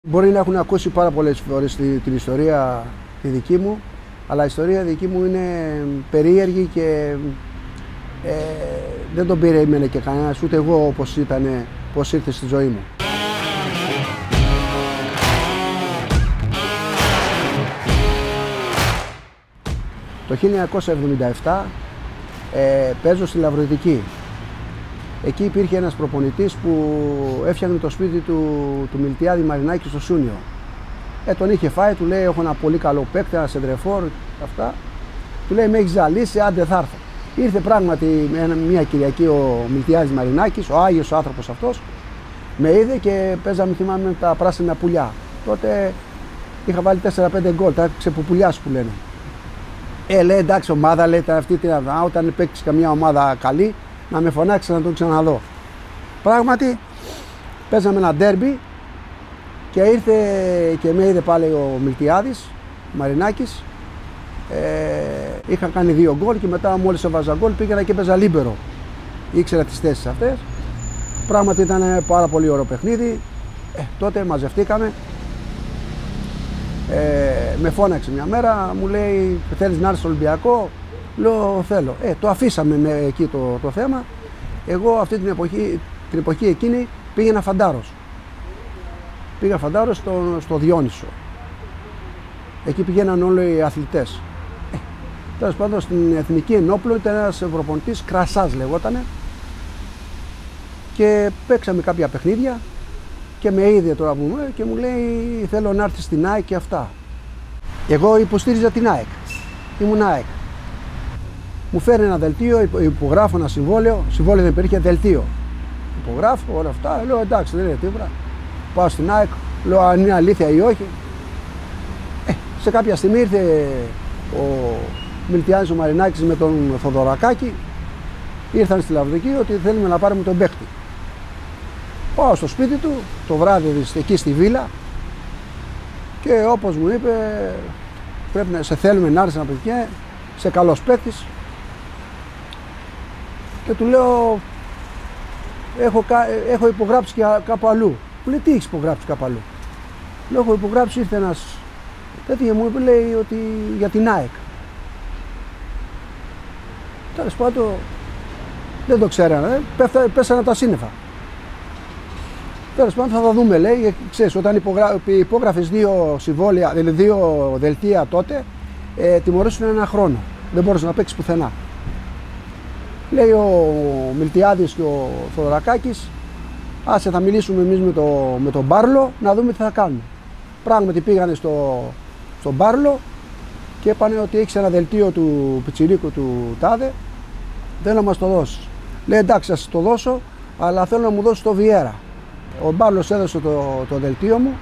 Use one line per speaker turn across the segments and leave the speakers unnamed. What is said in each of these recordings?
Μπορεί να έχουν ακούσει πάρα πολλές φορές την ιστορία τη δική μου, αλλά η ιστορία δική μου είναι περίεργη και δεν τον περίμενε και κανένας, ούτε εγώ πώς ήρθε στη ζωή μου. Το 1977 παίζω στη Λαβρωτική. Εκεί υπήρχε ένας προπονητής που έφτιαχνε το σπίτι του Μιλτιάδη Μαρινάκη στο Σούνιο. Τον είχε φάει, του λέει: έχω ένα πολύ καλό παίκτη, ένα σεντρεφόρ, αυτά. Του λέει: με έχει ζαλίσει, άντε θα έρθω. Ήρθε πράγματι μια Κυριακή ο Μιλτιάδης Μαρινάκης, ο Άγιος άνθρωπος αυτός, με είδε και παίζαμε, θυμάμαι, με τα πράσινα πουλιά. Τότε είχα βάλει 4-5 γκολ, τα ξεπουπουλιάς που λένε. Λέει: εντάξει, ομάδα, λέει, αυτή τι να δω, όταν παίξει καμιά ομάδα καλή, να με φωνάξει να τον ξαναδώ. Πράγματι, παίζαμε ένα ντέρμπι και ήρθε και με είδε πάλι ο Μιλτιάδης Μαρινάκης. Είχα κάνει 2 γκολ και μετά μόλις έβαζα γκολ πήγαινα και παίζα λίμπερο. Ήξερα τις θέσεις αυτές. Πράγματι ήταν πάρα πολύ ωραίο παιχνίδι. Τότε μαζευτήκαμε. Με φώναξε μια μέρα, μου λέει: θέλεις να έρθεις στο Ολυμπιακό? Λέω: θέλω. Το αφήσαμε εκεί το θέμα. Εγώ αυτή την εποχή εκείνη πήγαινα φαντάρος. Πήγα φαντάρος στο Διόνυσο. Εκεί πηγαίναν όλοι οι αθλητές. Τέλος πάντων, στην Εθνική Ενόπλο ήταν ένας προπονητής, Κρασάς λεγότανε, και παίξαμε κάποια παιχνίδια και με είδε τώρα που και μου λέει: θέλω να έρθει στην ΑΕΚ και αυτά. Εγώ υποστήριζα την ΑΕΚ. Ήμουν ΑΕΚ. Μου φέρνει ένα δελτίο, υπογράφω ένα συμβόλαιο. Συμβόλαιο δεν υπήρχε, δελτίο. Υπογράφω όλα αυτά. Λέω: εντάξει, δεν είναι τίποτα. Πάω στην ΑΕΚ, λέω αν είναι αλήθεια ή όχι. Σε κάποια στιγμή ήρθε ο Μιλτιάδης ο Μαρινάκης με τον Θοδωρακάκη. Ήρθαν στη Λαβρωτική ότι θέλουμε να πάρουμε τον παίκτη. Πάω στο σπίτι του το βράδυ εκεί στη βίλα και όπως μου είπε, πρέπει να σε θέλουμε να έρθεις να πει, σε καλός παίκτης. Και του λέω: έχω υπογράψει και κάπου αλλού. Μου λέει: τι έχεις υπογράψει κάπου αλλού? Λέω: έχω υπογράψει, ήρθε ένας τέτοιο, μου είπε, λέει, ότι για την ΑΕΚ. Τέλος πάντων, δεν το ξέρανε, πέσανε τα σύννεφα. Τέλος πάντων, θα τα δούμε, λέει. Ξέρεις, όταν υπόγραφες 2 συμβόλαια, δηλαδή 2 δελτία τότε, τιμωρήσουν 1 χρόνο. Δεν μπορείς να παίξεις πουθενά. Λέει ο Μιλτιάδης και ο Θοδωρακάκης: άσε, θα μιλήσουμε εμείς με τον Μπάρλο να δούμε τι θα κάνουμε. Πράγματι πήγανε στον Μπάρλο και είπανε ότι έχεις ένα δελτίο του πιτσιρίκου του τάδε, θέλω να μας το δώσεις. Λέει: εντάξει, θα σας το δώσω, αλλά θέλω να μου δώσεις το Βιέρα. Ο Μπάρλος έδωσε το δελτίο μου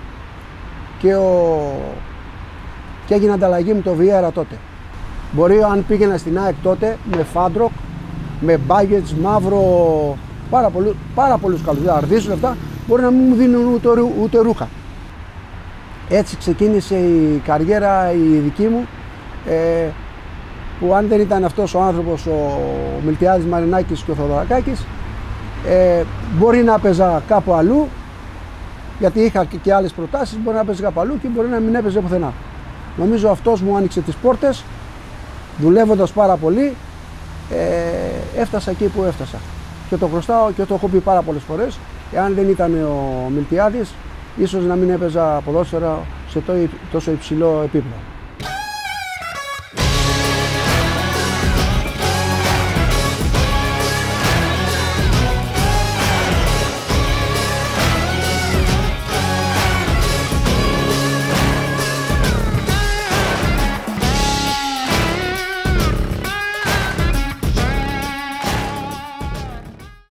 και έγινε ανταλλαγή με το Βιέρα τότε. Μπορεί, αν πήγαινα στην ΑΕΚ τότε με Φάντροκ, με Μπάγκετς, Μαύρο, πάρα πολλούς καλούς, αρδίσουν αυτά, μπορεί να μην μου δίνουν ούτε ρούχα. Έτσι ξεκίνησε η καριέρα η δική μου, που αν δεν ήταν αυτός ο άνθρωπος, ο Μιλτιάδης Μαρινάκης και ο Θοδωρακάκης, μπορεί να έπαιζα κάπου αλλού, γιατί είχα και άλλες προτάσεις, μπορεί να έπαιζα κάπου αλλού και μπορεί να μην έπαιζε πουθενά. Νομίζω αυτός μου άνοιξε τις πόρτες, δουλεύοντας πάρα πολύ, έφτασα εκεί που έφτασα. Και το χρωστάω και το έχω πει πάρα πολλές φορές, εάν δεν ήταν ο Μιλτιάδης, ίσως να μην έπαιζα ποδόσφαιρα σε τόσο υψηλό επίπεδο.